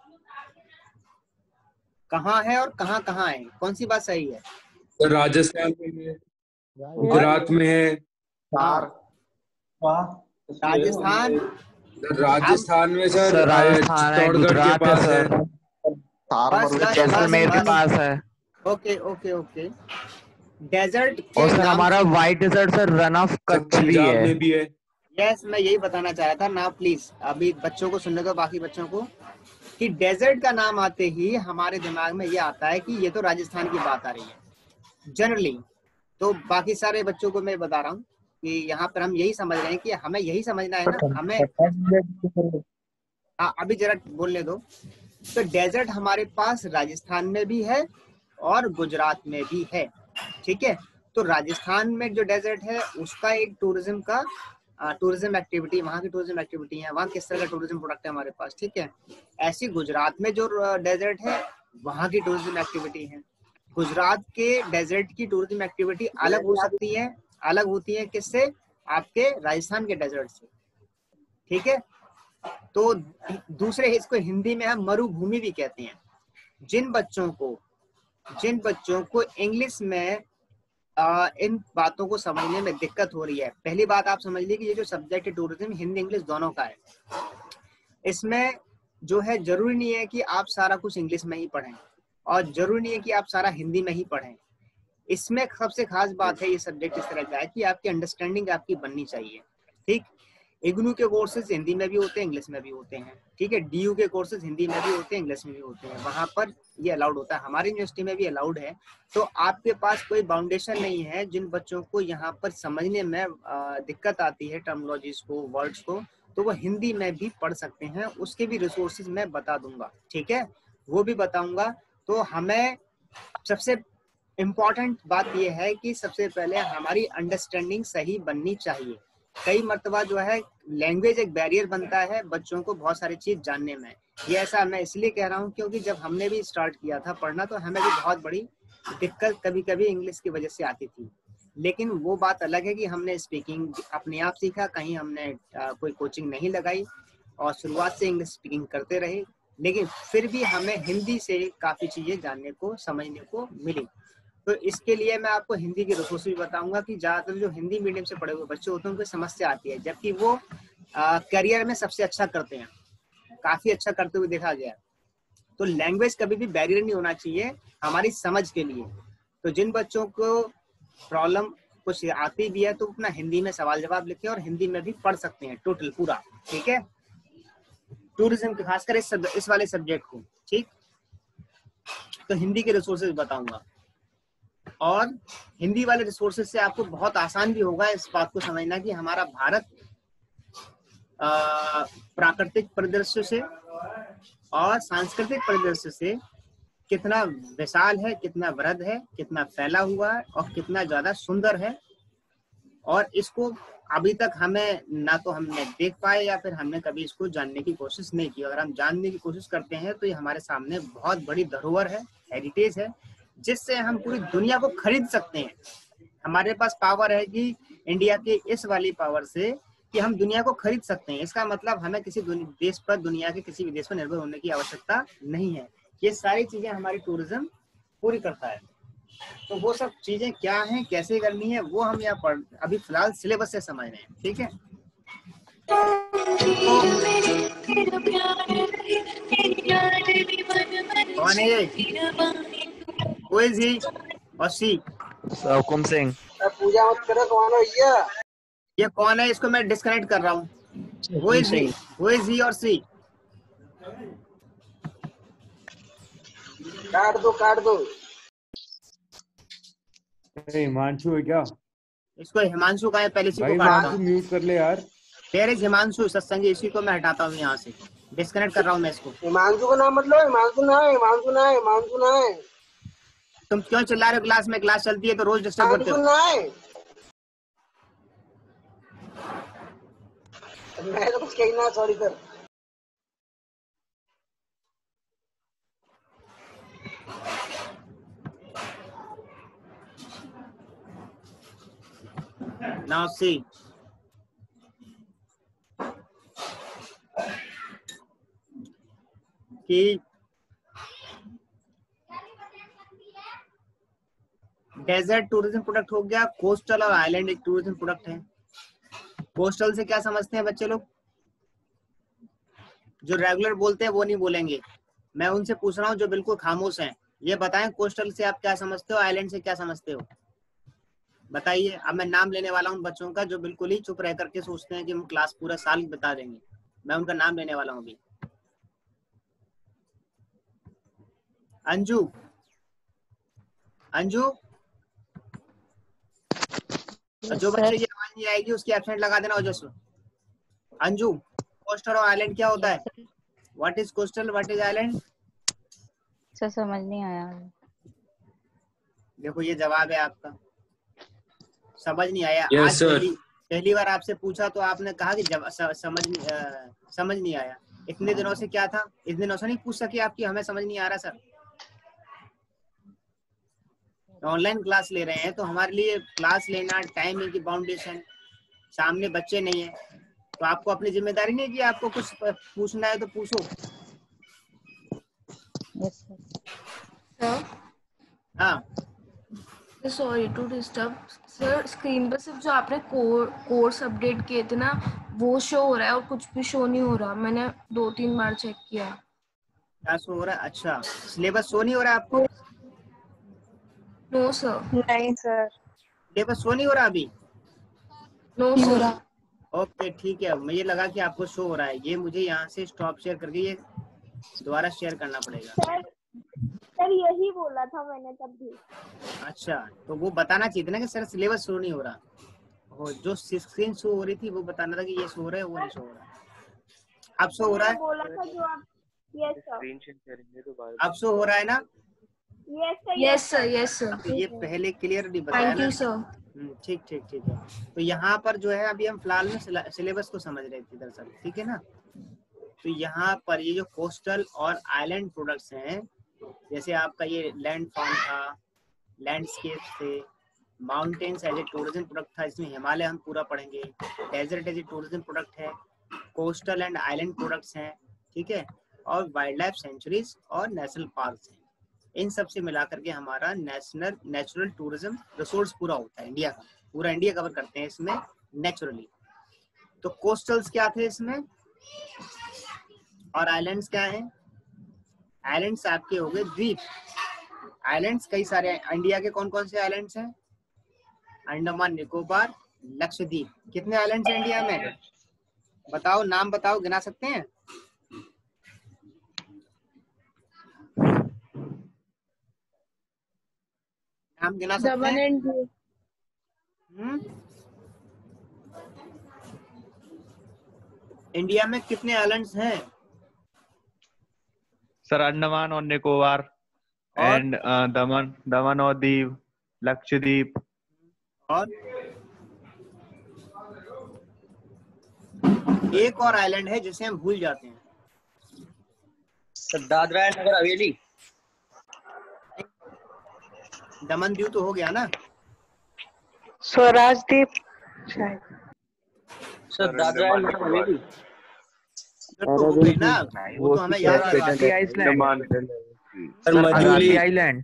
Speaker 1: कहाँ है और कहाँ कहाँ है, कौन सी बात सही है?
Speaker 6: राजस्थान में है, गुजरात में है,
Speaker 1: राजस्थान,
Speaker 6: राजस्थान में सर,
Speaker 3: सर राजस्थान है,
Speaker 6: चित्तौड़गढ़ के
Speaker 3: गुजरात है
Speaker 6: पास है,
Speaker 3: सर,
Speaker 1: बस बस
Speaker 3: जैसलमेर के
Speaker 1: बस
Speaker 3: पास है।
Speaker 1: Okay okay okay. डेजर्ट
Speaker 3: और
Speaker 1: के
Speaker 3: सर
Speaker 1: नाम,
Speaker 3: हमारा white desert sir Rann of Kutch भी
Speaker 6: पंजाब
Speaker 3: है।
Speaker 6: में भी है।
Speaker 1: यस, मैं यही बताना चाह रहा था ना। प्लीज अभी बच्चों को सुनने दो, बाकी बच्चों को, कि डेजर्ट का नाम आते ही हमारे दिमाग में ये आता है कि ये तो राजस्थान की बात आ रही है जनरली। तो बाकी सारे बच्चों को मैं बता रहा हूँ कि यहाँ पर हम यही समझ रहे हैं कि हमें यही समझना है ना, हमें हाँ अभी जरा बोलने दो। तो डेजर्ट हमारे पास राजस्थान में भी है और गुजरात में भी है। ठीक है, तो राजस्थान में जो डेजर्ट है उसका एक टूरिज्म का टूरिज्म एक्टिविटी, वहाँ की टूरिज्म एक्टिविटी है, वहाँ किस तरह का टूरिज्म प्रोडक्ट है हमारे पास। ठीक है, ऐसी गुजरात में जो डेजर्ट है वहाँ की टूरिज्म एक्टिविटी है। गुजरात के डेजर्ट की टूरिज्म एक्टिविटी अलग हो सकती है, अलग होती है किससे? आपके राजस्थान के डेजर्ट से। ठीक है, तो दूसरे इसको हिंदी में हम मरुभूमि भी कहते हैं। जिन बच्चों को जिन बच्चों को इंग्लिश में आ, इन बातों को समझने में दिक्कत हो रही है, पहली बात आप समझ लीजिए कि ये जो सब्जेक्ट है टूरिज्म, हिंदी इंग्लिश दोनों का है। इसमें जो है जरूरी नहीं है कि आप सारा कुछ इंग्लिश में ही पढ़ें और जरूरी नहीं है कि आप सारा हिंदी में ही पढ़ें। इसमें सबसे खास बात है, ये सब्जेक्ट इस तरह का है कि आपकी अंडरस्टैंडिंग आपकी बननी चाहिए। ठीक, इग्नू के कोर्सेज हिंदी में भी होते हैं, इंग्लिश में भी होते हैं। ठीक है, डीयू के कोर्सेज हिंदी में भी होते हैं, इंग्लिश में भी होते हैं, वहां पर ये अलाउड होता है। हमारी यूनिवर्सिटी में भी अलाउड है। तो आपके पास कोई बाउंडेशन नहीं है। जिन बच्चों को यहाँ पर समझने में दिक्कत आती है टर्मिनोलॉजीज को, वर्ड्स को, तो वो हिंदी में भी पढ़ सकते हैं। उसके भी रिसोर्सेज मैं बता दूंगा। ठीक है, वो भी बताऊंगा। तो हमें सबसे इम्पॉर्टेंट बात यह है कि सबसे पहले हमारी अंडरस्टैंडिंग सही बननी चाहिए। कई मर्तबा जो है लैंग्वेज एक बैरियर बनता है बच्चों को बहुत सारी चीज जानने में। ये ऐसा मैं इसलिए कह रहा हूँ क्योंकि जब हमने भी स्टार्ट किया था पढ़ना तो हमें भी बहुत बड़ी दिक्कत कभी कभी इंग्लिश की वजह से आती थी। लेकिन वो बात अलग है कि हमने स्पीकिंग अपने आप सीखा, कहीं हमने आ, कोई कोचिंग नहीं लगाई और शुरुआत से इंग्लिश स्पीकिंग करते रहे, लेकिन फिर भी हमें हिंदी से काफ़ी चीज़ें जानने को, समझने को मिली। तो इसके लिए मैं आपको हिंदी की रिसोर्स भी बताऊंगा कि ज़्यादातर जो हिंदी मीडियम से पढ़े हुए बच्चे होते हैं उनको समस्या आती है, जबकि वो करियर में सबसे अच्छा करते हैं, काफ़ी अच्छा करते हुए देखा गया। तो लैंग्वेज कभी भी बैरियर नहीं होना चाहिए हमारी समझ के लिए। तो जिन बच्चों को प्रॉब्लम कुछ आती भी है तो अपना हिंदी में सवाल जवाब लिखे और हिंदी में भी पढ़ सकते हैं टोटल पूरा। ठीक है, टूरिज्म के खासकर इस, इस वाले सब्जेक्ट को। ठीक, तो हिंदी के रिसोर्सेज बताऊंगा और हिंदी वाले रिसोर्सेज से आपको बहुत आसान भी होगा इस बात को समझना कि हमारा भारत प्राकृतिक परिदृश्य से और सांस्कृतिक परिदृश्य से कितना विशाल है, कितना वृहद है, कितना फैला हुआ है और कितना ज्यादा सुंदर है। और इसको अभी तक हमें ना तो हमने देख पाए या फिर हमने कभी इसको जानने की कोशिश नहीं की। अगर हम जानने की कोशिश करते हैं तो ये हमारे सामने बहुत बड़ी धरोहर है, हेरिटेज है, जिससे हम पूरी दुनिया को खरीद सकते हैं। हमारे पास पावर है कि इंडिया की इस वाली पावर से कि हम दुनिया को खरीद सकते हैं। इसका मतलब हमें किसी देश पर, दुनिया के किसी भी देश पर निर्भर होने की आवश्यकता नहीं है। ये सारी चीजें हमारी टूरिज्म पूरी करता है। तो वो सब चीजें क्या हैं, कैसे करनी है, वो हम यहाँ पढ़ अभी फिलहाल सिलेबस से समझ रहे हैं। ठीक है, कौन है ये? Who is he और she?
Speaker 3: हुकुम सिंह।
Speaker 4: पूजा मत करो, कौन है भैया?
Speaker 1: ये कौन है? इसको मैं डिस्कनेक्ट कर रहा हूँ। Who is he? Who is he और she?
Speaker 4: काट दो काट दो।
Speaker 6: हिमांशु है क्या?
Speaker 1: इसको हिमांशु का है, पहले इसी को
Speaker 6: भाई
Speaker 1: काटता
Speaker 6: हिमांशु
Speaker 1: हूँ।
Speaker 6: म्यूट कर ले यार।
Speaker 1: तेरे हिमांशु सत्संगी, इसी को मैं हटाता हूँ यहाँ से, डिस्कनेक्ट कर रहा हूँ मैं इसको।
Speaker 4: हिमांशु का नाम मतलब हिमांशु ना है, हिमांशु ना है, हिमांशु ना है।
Speaker 1: तुम क्यों चिल्ला रहे हो? क्लास में क्लास चलती है तो रोज डिस्टर्ब करते
Speaker 4: हिमांशु
Speaker 1: हो।
Speaker 4: ना है। मैं तो कुछ कहना, सॉरी सर।
Speaker 1: Now see, कि डेजर्ट टूरिज्म प्रोडक्ट हो गया, कोस्टल और आइलैंड एक टूरिज्म प्रोडक्ट है। कोस्टल से क्या समझते हैं बच्चे लोग? जो रेगुलर बोलते हैं वो नहीं बोलेंगे, मैं उनसे पूछ रहा हूँ जो बिल्कुल खामोश हैं। ये बताएं कोस्टल से आप क्या समझते हो, आइलैंड से क्या समझते हो, बताइए। अब मैं नाम लेने वाला हूँ बच्चों का जो बिल्कुल ही चुप रह करके सोचते हैं कि हम क्लास पूरा साल बता देंगे। मैं उनका नाम लेने वाला हूँ अभी। अंजू, अंजू, जो बच्चे की आवाज नहीं आएगी उसकी एब्सेंट लगा देना ओजस्वी। अंजू, कोस्टल और आइलैंड क्या होता है? What is coastal, what is island?
Speaker 8: Sir समझ नहीं आया।
Speaker 1: देखो ये जवाब है आपका, समझ नहीं आया।
Speaker 6: yes,
Speaker 1: आज पहली, पहली बार आपसे पूछा तो आपने कहा कि जब, स, समझ आ, समझ नहीं आया। इतने दिनों से क्या था? इतने दिनों से नहीं पूछ सके आपकी हमें समझ नहीं आ रहा सर। ऑनलाइन क्लास ले रहे हैं तो हमारे लिए क्लास लेना, टाइमिंग की बाउंडेशन, सामने बच्चे नहीं है तो आपको अपनी जिम्मेदारी नहीं कि आपको कुछ पूछना है तो पूछो।
Speaker 8: यस
Speaker 5: सर,
Speaker 1: हाँ
Speaker 5: sorry to disturb sir. Screen पर सिर्फ जो आपने कोर्स अपडेट किए थे ना वो शो हो रहा है और कुछ भी शो नहीं हो रहा। मैंने दो तीन बार चेक किया।
Speaker 1: क्या शो हो रहा है? अच्छा, सिलेबस शो नहीं हो रहा है आपको?
Speaker 5: No sir.
Speaker 8: नहीं सर।
Speaker 1: सिलेबस शो नहीं हो रहा अभी?
Speaker 5: No sir.
Speaker 1: ओके ठीक है, मुझे लगा कि आपको शो हो रहा है। ये मुझे यहाँ से स्टॉप शेयर करके ये दोबारा शेयर करना पड़ेगा।
Speaker 2: सर सर यही बोला था मैंने तब भी।
Speaker 1: अच्छा, तो वो बताना चाहिए था ना कि सर सिलेबस शो नहीं हो रहा। और जो स्क्रीन शो हो रही थी वो बताना था कि ये शो हो रहा है, वो नहीं शो हो रहा। अब शो हो रहा है?
Speaker 2: बोला था जो आप। Yes sir.
Speaker 1: अब शो हो रहा है ना?
Speaker 2: Yes sir.
Speaker 5: Yes sir, yes sir.
Speaker 1: तो ये पहले क्लियरली बताया
Speaker 5: थैंक
Speaker 1: ना।
Speaker 5: You sir.
Speaker 1: ठीक ठीक ठीक है। तो यहाँ पर जो है अभी हम फिलहाल में सिलेबस को समझ रहे थे दरअसल, ठीक है ना। तो यहाँ पर ये जो कोस्टल और आइलैंड प्रोडक्ट्स हैं, जैसे आपका ये लैंड फॉर्म था, लैंडस्केप थे, mountains as a tourism product था, इसमें हिमालय हम पूरा पढ़ेंगे। Desert as a tourism product है, कोस्टल एंड आइलैंड प्रोडक्ट्स हैं, ठीक है। और वाइल्ड लाइफ सेंचुरीज और नेशनल पार्क हैं। इन सब से मिलाकर के हमारा नेशनल नेचुरल टूरिज्म रिसोर्स पूरा होता है इंडिया का। पूरा इंडिया कवर करते हैं इसमें नेचुरली। तो कोस्टल्स क्या थे इसमें और आइलैंड्स क्या हैं? आइलैंड्स आपके हो गए द्वीप। आइलैंड्स कई सारे हैं। इंडिया के कौन कौन से आइलैंड्स हैं? अंडमान निकोबार, लक्षद्वीप। कितने आइलैंड्स हैं इंडिया में? बताओ, नाम बताओ, गिना सकते हैं? नाम गिना सकते हैं? हम्म इंडिया में कितने आइलैंड्स हैं?
Speaker 3: सर अंडमान और निकोबार एंड दमन दमन और दीव, लक्षद्वीप
Speaker 1: और एक और आइलैंड है जिसे हम भूल जाते हैं।
Speaker 9: Sir Dadra and Nagar Haveli.
Speaker 1: दमन दीव तो हो गया ना।
Speaker 8: स्वराज द्वीप शायद।
Speaker 9: Sir Dadra and Nagar Haveli.
Speaker 1: Sir तो हो गई ना, वो तो हमें याद है।
Speaker 3: Agatti island.
Speaker 9: Sir Majuli
Speaker 3: Agatti island.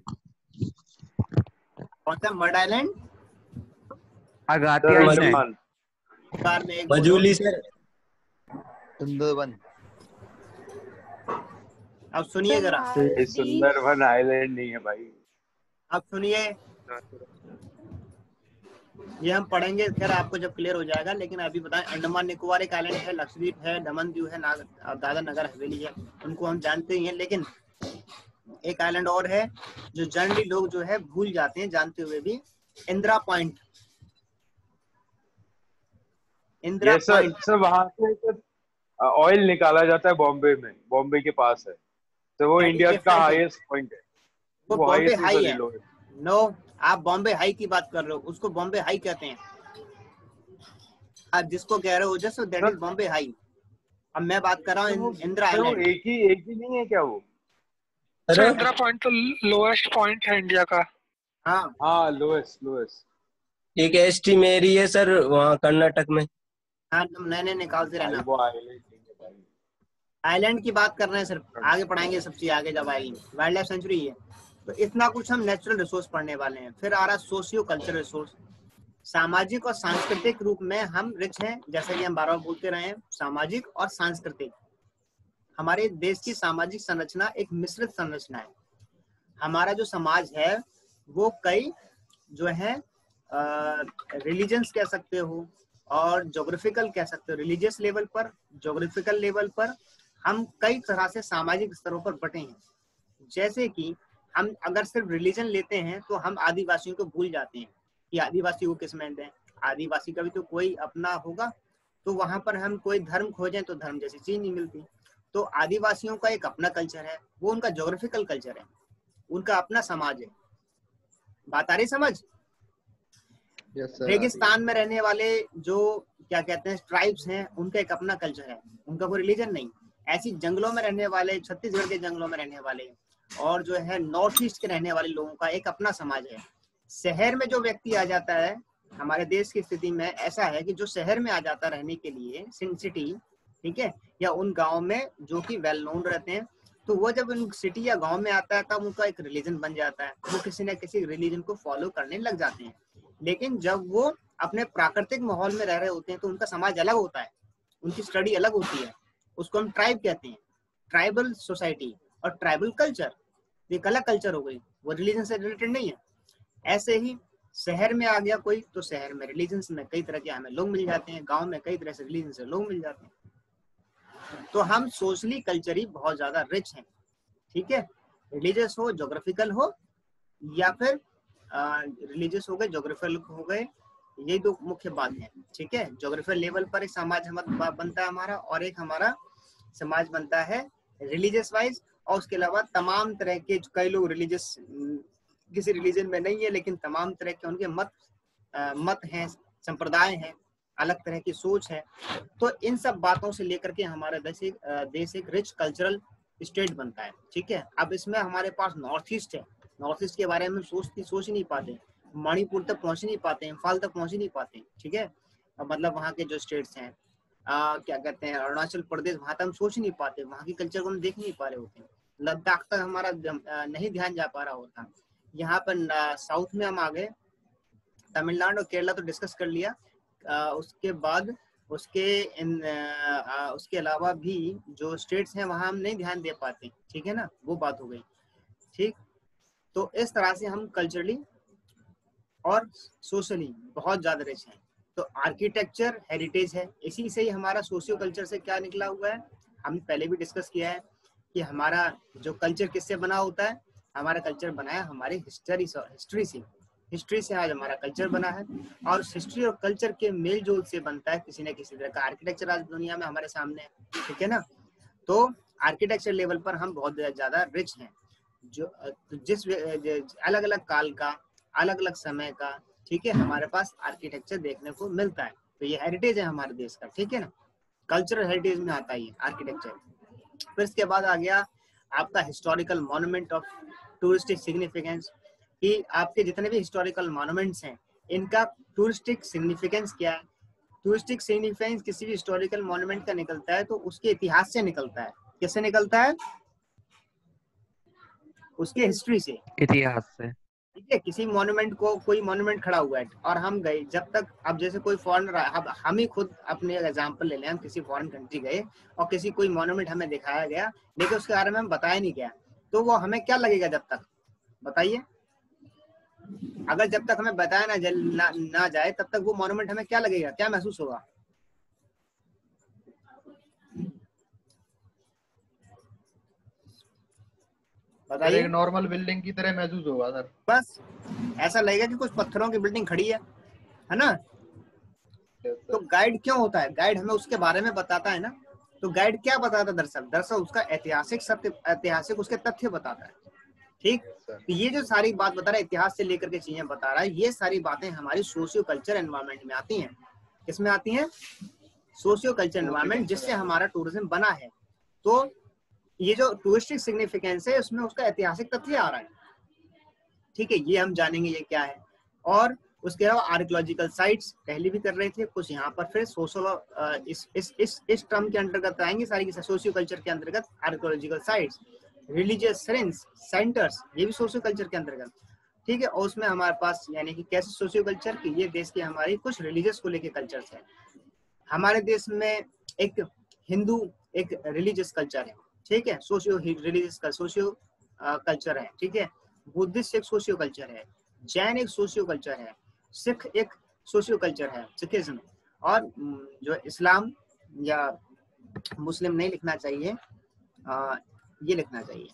Speaker 1: कौन सा? Mud island,
Speaker 3: Agatti island.
Speaker 1: कार में एक
Speaker 9: मजूली सर।
Speaker 4: सुंदरबन।
Speaker 1: अब सुनिए जरा,
Speaker 10: सुंदरबन आइलैंड नहीं है भाई।
Speaker 1: अब सुनिए, ये हम पढ़ेंगे खैर आपको जब क्लियर हो जाएगा, लेकिन अभी बताएं। अंडमान निकोबार एक आइलैंड है, लक्षद्वीप है, दमन दीव है, दादरा नगर हवेली है, उनको हम जानते ही हैं। लेकिन एक आइलैंड और है जो जनरली लोग जो है भूल जाते हैं जानते हुए भी, Indira point. Indira point
Speaker 10: sir वहां से ऑयल निकाला जाता है बॉम्बे में, बॉम्बे के पास है, तो वो इंडिया का हाईएस्ट पॉइंट है।
Speaker 1: वो बॉम्बे हाई है। नो, आप बॉम्बे हाई की बात कर रहे हो, उसको बॉम्बे हाई कहते हैं। आप जिसको कह रहे हो just that is Bombay High. अब मैं बात कर रहा हूँ इंदिरा आइलैंड।
Speaker 10: एक ही एक ही नहीं है क्या वो?
Speaker 11: सर इंदिरा पॉइंट तो लोएस्ट पॉइंट है इंडिया का।
Speaker 1: हाँ
Speaker 10: हाँ लोएस्ट लोएस्ट।
Speaker 9: एक एसटी में एरिया है सर वहाँ कर्नाटक में।
Speaker 1: हाँ नए नए निकालते रहना। वो आइलैंड की बात कर रहे हैं सर, आगे पढ़ाएंगे सब चीज आगे जब आएगी। वाइल्ड लाइफ सेंचुरी है तो इतना कुछ हम नेचुरल रिसोर्स पढ़ने वाले हैं। फिर आ रहा सोशियो कल्चरल रिसोर्स। सामाजिक और सांस्कृतिक रूप में हम रिच हैं, जैसा कि हम बार बार बोलते रहे हैं। सामाजिक और सांस्कृतिक, हमारे देश की सामाजिक संरचना एक मिश्रित संरचना है। हमारा जो समाज है वो कई जो है रिलीजन्स कह सकते हो और जोग्राफिकल कह सकते हो। रिलीजियस लेवल पर, जोग्राफिकल लेवल पर हम कई तरह से सामाजिक स्तरों पर बटे हैं। जैसे कि हम अगर सिर्फ रिलीजन लेते हैं तो हम आदिवासियों को भूल जाते हैं कि आदिवासी को किस में दें। आदिवासी का भी तो कोई अपना होगा, तो वहां पर हम कोई धर्म खोजें तो धर्म जैसी चीज नहीं मिलती। तो आदिवासियों का एक अपना कल्चर है, वो उनका जोग्राफिकल कल्चर है, उनका अपना समाज है। बात आ रही समझ?
Speaker 4: yes,
Speaker 1: रेगिस्तान में रहने वाले जो क्या कहते हैं ट्राइब्स हैं, उनका एक अपना कल्चर है, उनका कोई रिलीजन नहीं। ऐसी जंगलों में रहने वाले, छत्तीसगढ़ के जंगलों में रहने वाले और जो है नॉर्थ ईस्ट के रहने वाले लोगों का एक अपना समाज है। शहर में जो व्यक्ति आ जाता है, हमारे देश की स्थिति में ऐसा है कि जो शहर में आ जाता रहने के लिए सिटी, ठीक है, या उन गाँव में जो कि वेल नोन रहते हैं, तो वो जब उन सिटी या गांव में आता है तब उनका एक रिलीजन बन जाता है, वो किसी न किसी रिलीजन को फॉलो करने लग जाते हैं। लेकिन जब वो अपने प्राकृतिक माहौल में रह रहे होते हैं तो उनका समाज अलग होता है, उनकी स्टडी अलग होती है, उसको हम ट्राइब कहते हैं। ट्राइबल सोसाइटी और ट्राइबल कल्चर एक अलग कल्चर हो गई, वो रिलीजन से रिलेटेड नहीं है। ऐसे ही शहर में आ गया कोई तो शहर में रिलीजन में कई तरह के हमें लोग मिल जाते हैं, गाँव में कई तरह से रिलीजन से लोग मिल जाते हैं। तो हम सोशली कल्चरली बहुत ज्यादा रिच हैं, ठीक है। रिलीजियस हो, ज्योग्राफिकल हो, या फिर रिलीजियस हो गए, ज्योग्राफिकल हो गए, ये दो मुख्य बात है, ठीक है। ज्योग्राफिकल लेवल पर एक समाज हमारा बनता है हमारा, और एक हमारा समाज बनता है रिलीजियस वाइज। और उसके अलावा तमाम तरह के, कई लोग रिलीजियस किसी रिलीजन में नहीं है लेकिन तमाम तरह के उनके मत आ, मत हैं, संप्रदाय हैं, अलग तरह की सोच है। तो इन सब बातों से लेकर के हमारा देश एक देश एक रिच कल्चरल स्टेट बनता है, ठीक है। अब इसमें हमारे पास नॉर्थ ईस्ट है, नॉर्थ ईस्ट के बारे में सोच सोच नहीं पाते, मणिपुर तक पहुंच नहीं पाते, इम्फाल तक पहुंच नहीं पाते, ठीक है। मतलब वहाँ के जो स्टेट्स हैं, आ, क्या कहते हैं, अरुणाचल प्रदेश, वहाँ तक हम सोच नहीं पाते, वहाँ की कल्चर को हम देख नहीं पा रहे होते हैं। लद्दाख तक हमारा नहीं ध्यान जा पा रहा होता। यहाँ पर साउथ में हम आ गए, तमिलनाडु और केरला तो डिस्कस कर लिया। आ, उसके बाद उसके इन आ, उसके अलावा भी जो स्टेट्स हैं वहाँ हम नहीं ध्यान दे पाते, ठीक है ना, वो बात हो गई, ठीक। तो इस तरह से हम कल्चरली और सोशली बहुत ज्यादा रिच हैं। तो आर्किटेक्चर हेरिटेज है, इसी से ही हमारा सोशियो कल्चर से क्या निकला हुआ है, हमने पहले भी डिस्कस किया है कि हमारा जो कल्चर किससे बना होता है। हमारा कल्चर बना है हमारी हिस्ट्री से, हिस्ट्री से हिस्ट्री से आज हमारा कल्चर बना है, और हिस्ट्री और कल्चर के मेल जोल से बनता है किसी न किसी तरह का आर्किटेक्चर आज दुनिया में हमारे सामने है, ठीक है ना। तो आर्किटेक्चर लेवल पर हम बहुत ज्यादा रिच हैं, जो जिस अलग अलग काल का, अलग अलग समय का, ठीक है, हमारे पास आर्किटेक्चर देखने को मिलता है। तो ये हेरिटेज है हमारे देश का, ठीक है ना। कल्चरल हेरिटेज में आता ही है आर्किटेक्चर। फिर इसके बाद आ गया आपका historical monument of touristic significance, कि आपके जितने भी हिस्टोरिकल मॉन्यूमेंट्स हैं इनका टूरिस्टिक सिग्निफिकेंस क्या है। टूरिस्टिक सिग्निफिकेंस किसी भी हिस्टोरिकल मॉन्यूमेंट का निकलता है तो उसके इतिहास से निकलता है। किससे निकलता है? उसके हिस्ट्री से,
Speaker 3: इतिहास से।
Speaker 1: ठीक है। किसी मॉन्यूमेंट को, कोई मॉन्यूमेंट खड़ा हुआ है और हम गए, जब तक अब जैसे कोई फॉरेनर, अब हम ही खुद अपने एग्जांपल ले लें, हम किसी फॉरेन कंट्री गए और किसी कोई मॉन्यूमेंट हमें दिखाया गया लेकिन उसके बारे में हम बताया नहीं गया, तो वो हमें क्या लगेगा? जब तक, बताइए, अगर जब तक हमें बताया ना, ना, ना जाए तब तक वो मॉन्यूमेंट हमें क्या लगेगा, क्या महसूस होगा? बताइए।
Speaker 4: एक नॉर्मल बिल्डिंग की तरह महसूस होगा सर।
Speaker 1: बस ऐसा लगेगा कि कुछ पत्थरों की बिल्डिंग खड़ी है, है ना। तो गाइड क्यों होता है? गाइड हमें उसके बारे में बताता है ना। तो गाइड क्या बताता है? दरअसल दरअसल उसका ऐतिहासिक सत्य, ऐतिहासिक उसके तथ्य बताता है, ठीक। तो ये जो सारी बात बता रहा है, इतिहास से लेकर के चीजें बता रहा है, ये सारी बातें हमारी सोशियो कल्चर एनवायरनमेंट में आती हैं। किसमें आती हैं? सोशियो कल्चर एनवायरनमेंट, जिससे हमारा टूरिज्म बना है। तो ये जो टूरिस्टिक सिग्निफिकेंस है उसमें उसका ऐतिहासिक तथ्य आ रहा है, ठीक है। ये हम जानेंगे ये क्या है। और उसके अलावा आर्कियोलॉजिकल साइट्स पहले भी कर रहे थे कुछ, यहाँ पर फिर सोशल इस इस इस इस टर्म के अंतर्गत आएंगे सारी, सोशियो कल्चर के अंतर्गत आर्कियोलॉजिकल साइट्स, रिलीजियस सेंटर्स, ये भी सोशियो कल्चर के अंतर्गत, ठीक है। और उसमें हमारे पास यानी कि कैसे सोशियो कल्चर की, ये देश की हमारी कुछ रिलीजियस को लेके कल्चर्स है। हमारे देश में एक हिंदू एक रिलीजियस कल्चर है, ठीक है, सोशियो रिलीजियस का सोशियो कल्चर है, ठीक है। बुद्धिस्ट एक सोशियो कल्चर है, जैन एक सोशियो कल्चर है, सिख एक सोशियो कल्चर है, सिखिज्म। और जो इस्लाम या मुस्लिम नहीं लिखना चाहिए, आ, ये लिखना चाहिए,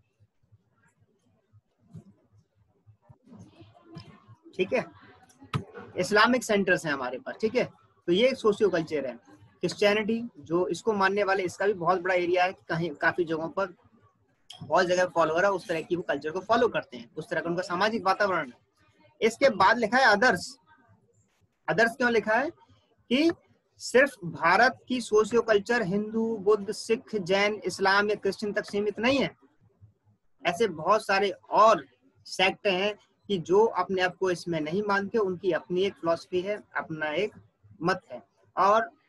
Speaker 1: ठीक है। इस्लामिक सेंटर्स हैं हमारे पास, ठीक है। तो ये एक सोशियो कल्चर है। क्रिश्चियनिटी जो इसको मानने वाले, इसका भी बहुत बड़ा एरिया है, कहीं काफी जगहों पर बहुत जगह फॉलोअर है उस तरह की, वो कल्चर को फॉलो करते हैं, उस तरह का उनका सामाजिक वातावरण है। इसके बाद लिखा है अदर्स। अदर्स क्यों लिखा है? कि सिर्फ भारत की सोशियो कल्चर हिंदू, बुद्ध, सिख, जैन, इस्लाम या क्रिश्चियन तक सीमित नहीं है। ऐसे बहुत सारे और सेक्ट हैं कि जो अपने आप को इसमें नहीं मानते, उनकी अपनी एक फिलॉसफी है, अपना एक मत है। और